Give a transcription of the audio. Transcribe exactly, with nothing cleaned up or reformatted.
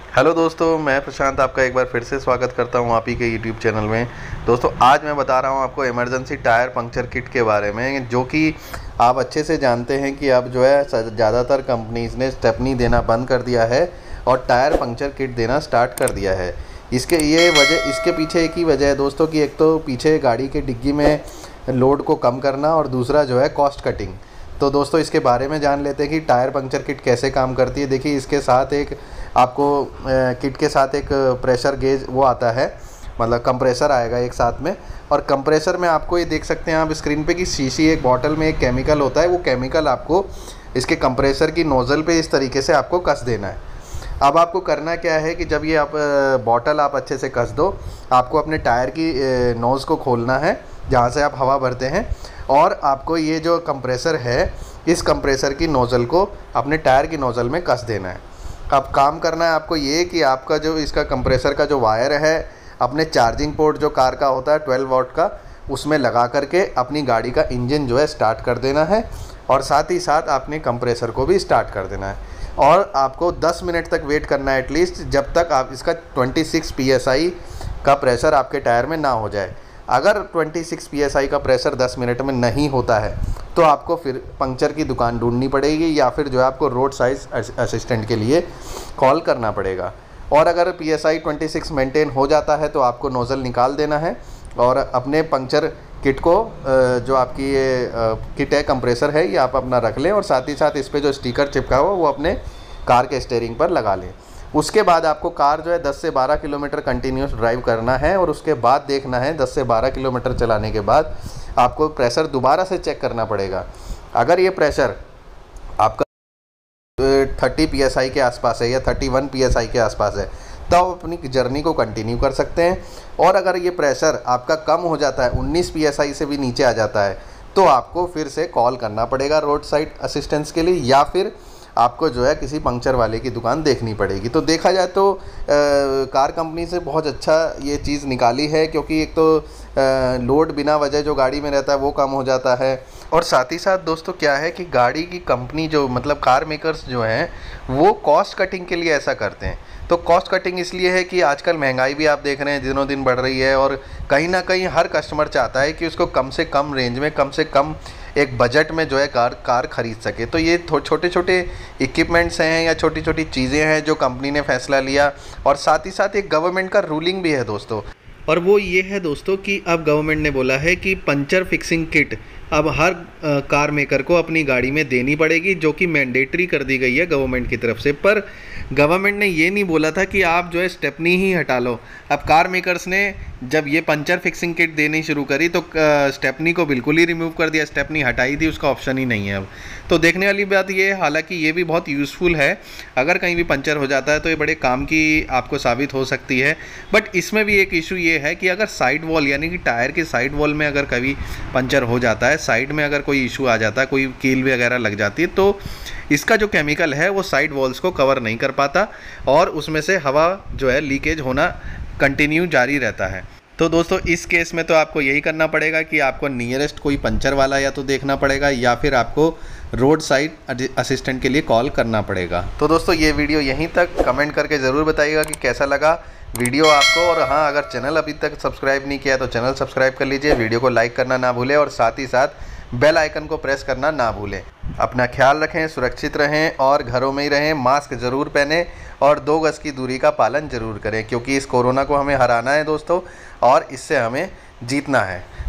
Hello दोस्तों, मैं प्रशांत आपका एक बार फिर से स्वागत करता हूं आप ही के यूट्यूब चैनल में। दोस्तों आज मैं बता रहा हूं आपको इमरजेंसी टायर पंक्चर किट के बारे में, जो कि आप अच्छे से जानते हैं कि अब जो है ज़्यादातर कंपनीज़ ने स्टेपनी देना बंद कर दिया है और टायर पंक्चर किट देना स्टार्ट कर दिया है। इसके ये वजह इसके पीछे एक ही वजह है दोस्तों कि एक तो पीछे गाड़ी के डिग्गी में लोड को कम करना और दूसरा जो है कॉस्ट कटिंग। तो दोस्तों इसके बारे में जान लेते हैं कि टायर पंक्चर किट कैसे काम करती है। देखिए, इसके साथ एक आपको किट के साथ एक प्रेशर गेज वो आता है, मतलब कंप्रेसर आएगा एक साथ में। और कंप्रेसर में आपको ये देख सकते हैं आप स्क्रीन पे कि शीशी एक बॉटल में एक केमिकल होता है, वो केमिकल आपको इसके कंप्रेसर की नोज़ल पे इस तरीके से आपको कस देना है। अब आपको करना क्या है कि जब ये आप बॉटल आप अच्छे से कस दो, आपको अपने टायर की नोज़ को खोलना है जहाँ से आप हवा भरते हैं, और आपको ये जो कंप्रेसर है इस कंप्रेसर की नोज़ल को अपने टायर की नोज़ल में कस देना है। अब काम करना है आपको ये कि आपका जो इसका कंप्रेसर का जो वायर है अपने चार्जिंग पोर्ट जो कार का होता है ट्वेल्व वोल्ट का, उसमें लगा करके अपनी गाड़ी का इंजन जो है स्टार्ट कर देना है, और साथ ही साथ आपने कंप्रेसर को भी स्टार्ट कर देना है। और आपको दस मिनट तक वेट करना है एटलीस्ट, जब तक आप इसका छब्बीस पी एस आई का प्रेशर आपके टायर में ना हो जाए। अगर छब्बीस पी एस आई का प्रेशर दस मिनट में नहीं होता है तो आपको फिर पंक्चर की दुकान ढूंढनी पड़ेगी, या फिर जो है आपको रोड साइड असिस्टेंट के लिए कॉल करना पड़ेगा। और अगर पी एस आई छब्बीस मेंटेन हो जाता है तो आपको नोज़ल निकाल देना है और अपने पंक्चर किट को, जो आपकी ये किट है कंप्रेसर है, ये आप अपना रख लें, और साथ ही साथ इस पर जो स्टिकर चिपका हुआ वो अपने कार के स्टीयरिंग पर लगा लें। उसके बाद आपको कार जो है दस से बारह किलोमीटर कंटिन्यूस ड्राइव करना है, और उसके बाद देखना है दस से बारह किलोमीटर चलाने के बाद आपको प्रेशर दोबारा से चेक करना पड़ेगा। अगर ये प्रेशर आपका तीस पी एस आई के आसपास है या इकतीस पी एस आई के आसपास है तब तो अपनी जर्नी को कंटिन्यू कर सकते हैं। और अगर ये प्रेशर आपका कम हो जाता है, उन्नीस पी एस आई से भी नीचे आ जाता है, तो आपको फिर से कॉल करना पड़ेगा रोड साइड असिस्टेंस के लिए, या फिर आपको जो है किसी पंक्चर वाले की दुकान देखनी पड़ेगी। तो देखा जाए तो आ, कार कंपनी से बहुत अच्छा ये चीज़ निकाली है, क्योंकि एक तो आ, लोड बिना वजह जो गाड़ी में रहता है वो कम हो जाता है, और साथ ही साथ दोस्तों क्या है कि गाड़ी की कंपनी जो मतलब कार मेकर्स जो हैं वो कॉस्ट कटिंग के लिए ऐसा करते हैं। तो कॉस्ट कटिंग इसलिए है कि आजकल महंगाई भी आप देख रहे हैं दिनों दिन बढ़ रही है, और कहीं ना कहीं हर कस्टमर चाहता है कि उसको कम से कम रेंज में, कम से कम एक बजट में जो है कार कार ख़रीद सके। तो ये छोटे छोटे इक्विपमेंट्स हैं या छोटी छोटी चीज़ें हैं जो कंपनी ने फ़ैसला लिया, और साथ ही साथ एक गवर्नमेंट का रूलिंग भी है दोस्तों। और वो ये है दोस्तों कि अब गवर्नमेंट ने बोला है कि पंचर फिक्सिंग किट अब हर आ, कार मेकर को अपनी गाड़ी में देनी पड़ेगी, जो कि मैंडेटरी कर दी गई है गवर्नमेंट की तरफ से। पर गवर्नमेंट ने ये नहीं बोला था कि आप जो है स्टेपनी ही हटा लो। अब कार मेकर्स ने जब ये पंचर फिक्सिंग किट देनी शुरू करी तो स्टेपनी को बिल्कुल ही रिमूव कर दिया, स्टेपनी हटाई थी, उसका ऑप्शन ही नहीं है अब। तो देखने वाली बात ये है, हालांकि ये भी बहुत यूज़फुल है, अगर कहीं भी पंचर हो जाता है तो ये बड़े काम की आपको साबित हो सकती है। बट इसमें भी एक इशू ये है कि अगर साइड वॉल यानी कि टायर की साइड वॉल में अगर कभी पंचर हो जाता है, साइड में अगर कोई इशू आ जाता है, कोई कील वगैरह लग जाती है, तो इसका जो केमिकल है वो साइड वॉल्स को कवर नहीं कर पाता, और उसमें से हवा जो है लीकेज होना कंटिन्यू जारी रहता है। तो दोस्तों इस केस में तो आपको यही करना पड़ेगा कि आपको नियरेस्ट कोई पंचर वाला या तो देखना पड़ेगा, या फिर आपको रोड साइड असिस्टेंट के लिए कॉल करना पड़ेगा। तो दोस्तों ये वीडियो यहीं तक, कमेंट करके ज़रूर बताइएगा कि कैसा लगा वीडियो आपको। और हाँ, अगर चैनल अभी तक सब्सक्राइब नहीं किया तो चैनल सब्सक्राइब कर लीजिए, वीडियो को लाइक करना ना भूलें, और साथ ही साथ बेल आइकन को प्रेस करना ना भूलें। अपना ख्याल रखें, सुरक्षित रहें, और घरों में ही रहें, मास्क ज़रूर पहनें, और दो गज की दूरी का पालन ज़रूर करें, क्योंकि इस कोरोना को हमें हराना है दोस्तों, और इससे हमें जीतना है।